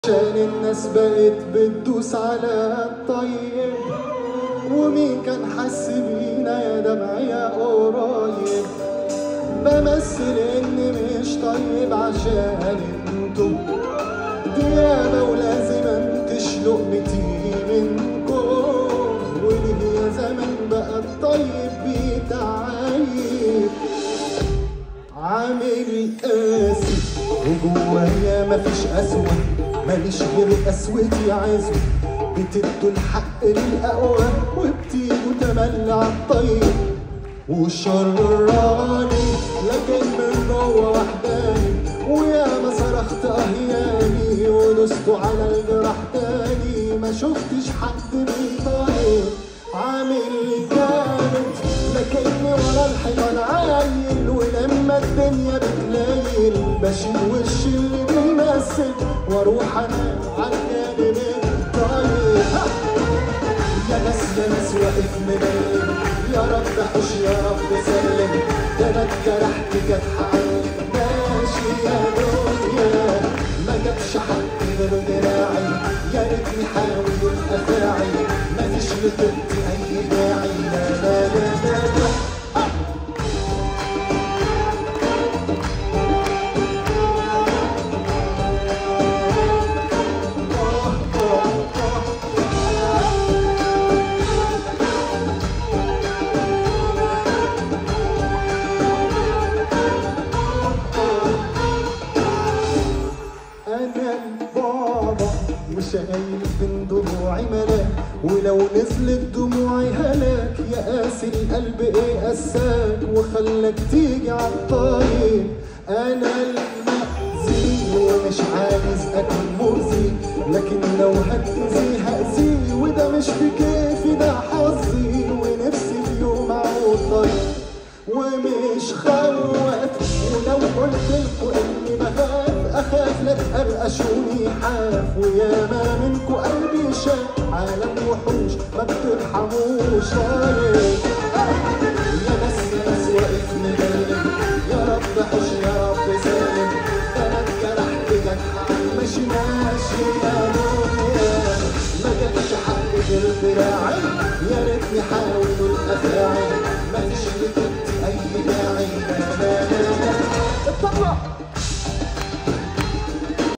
عشان الناس بقت بتدوس على الطيب، ومين كان حس بينا يا دمع يا قريب. بمثل اني مش طيب عشان انتو ديابة ولازم انتش لقمتي منكم، وليه يا زمن بقى الطيب بيتعيب عامل قاسي وجوايا مفيش قسوة، ماليش غير قسوتي عزوة. بتدوا الحق للأقوى وبتيجوا تملي عالطيب والشر راني، لكن من جوا وحداني وياما صرخت أهياني ودوستوا على الجرح تاني. ما شفتش حد بيطايق عامل جامد، لكني ورا الحيطان عايل، ولما الدنيا بتليل بشيل وش اللي بيمثل واروح انا عالجانب الطيب. يا ناس واقف مبين، يا رب حوش يا رب سلم، ده انا اتجرحت جت حقك ماشي يا دنيا. ما جابش حق غير دراعي، يا ريتني حاول افاعي، مفيش لطيبتي اي داعي. لا لا لا لا شايل من دموعي ملاك، ولو نزلت دموعي هلاك. يا قاسي القلب ايه قساك وخلاك تيجي عالطريق. انا المأذي ومش عايز اكون مؤذي، لكن لو هتأذي هأذي، وده مش في كيفي ده حظي. ونفسي في يوم اعود طريق ومش خوات، ولو قلتلكوا اني بخاف اخاف لا تقرقشوني حاف. وياما منكو قلبي شاف عالم وحوش ما بترحموش طيب. يا ناس واقف مبين، يا رب حوش يا رب سالم، انا اتجرحت جرح ماشي ماشي يا دنيا. ما جابش حق غير دراعي، يا ريتني حاول الافاعي، مفيش